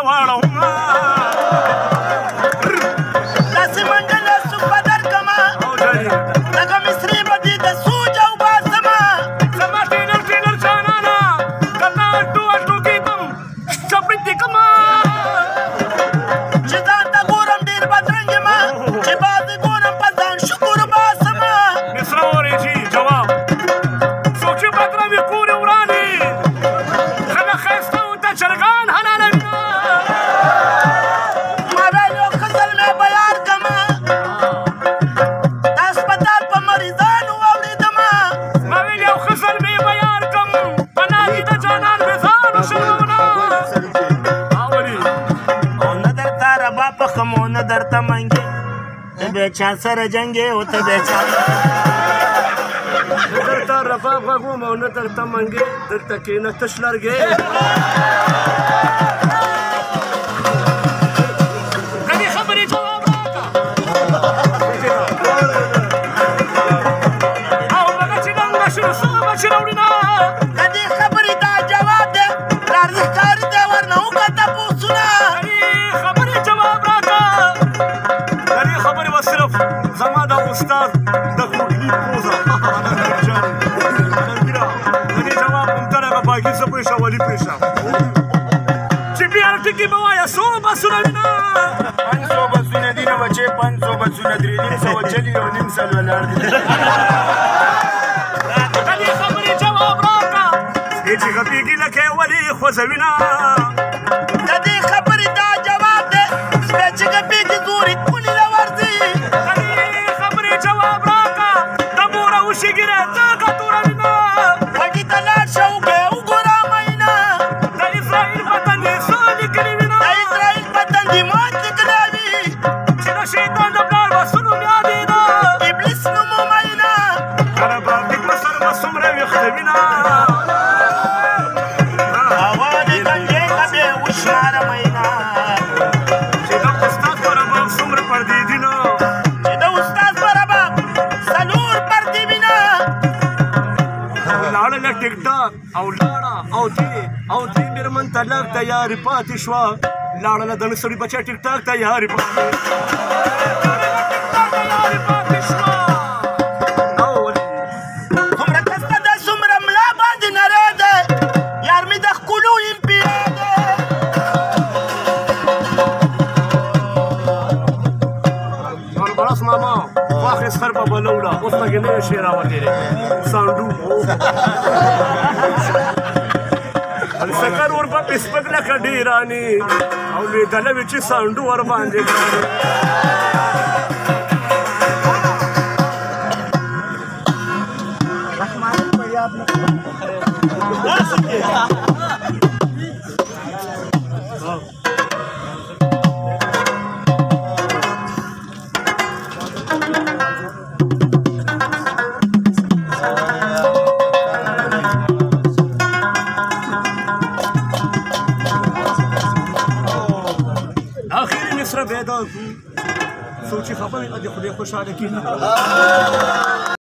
واړومه داسې منډله سوپه درکمه لکه مصري به دې د سوج او باسمه زما ټینر جانانه کله اټو کېدم چپړې دې کمه چې ځان ته ګورم ډېر بدرنګ یمه چې بازې ګورم په ځان شکر باسمه مصره اورېجي جواب څوک چې بدرنګ وي کور یې ورانې ښه ښایسته ورته چرګان حلالوي ما ویل یو ښه زلمی به یار کمه د هسپتال په مریضانو واورېدمه ما ویل یو ښه زلمی به یار کم پناه دي د جانان مېزانو شرمونه او نه درته ربا پخم او نه درته منګې ته بیا چا سره جنګې او ته بیا چا نه درته رباب غږوم او نه درته منګې درته کښېنه تش لرګې د دې خبرې جواب راکړه او بګه چې ډنګه شو څه به چې راوړینه د دې خبرې دا جواب دی پلار دې ښکاري دی ورنه وکړه تپوسونه د دې خبرې جواب راکړه د دې خبرې به صرف زما د استاد د کوټلي پوزه د دې جواب همدغه باقي زه پرېښه ولي پرېښه چې بیا ټکي به وایه څو بسونه وینه 500 بسونه دي نه بچې 500 بسونه 350 چلي او نیم سل ولاړ دي د دې خبرې جواب راکړه چې غپېږي لکه ولې خوځوینه د دې خبرې دا جواب دی بیا چې ګپېږي زورې کونې راورځي د دې خبرې جواب راکړه د مور او شګیره ته ګټوروینه وږي ته لاړ شه وګوره مینه د اسرائیل وطن دې څه لیکلي وینه د اسرائیل وطن دې مات لیکلی وي چې د شیطان د پلار بسونو یادېده ابلیس نومو مینه کله به بېګ به سر به څومره ویښته هوا دې کنجې ته بې وشماره مینه چې د استاد په رباب څومره پردې دي نو چې د استاد په رباب څلور پردې وینه لاړه له ټیک ټاک او لاړه او دې مېرمن ته لږ تیارې پاتې شوه لاړه له دنګ سړي بچه ټیک ټاک تیارې پاتې شوه څومره کسته ده څومره ملا باندې نری دی یار مې د ښکلو امپیرا دی بلاس ماما واخر سر په بلوړه اوس پکې نوی شی راوتلی دی سانډو سکر ورپسې سپک لکه ډېرانې او لوېدلی وي چې سانډو ورباندې ګرانې آخري مصر بیدار شو څوک چې خبرې د خدای خوشحاله کېږي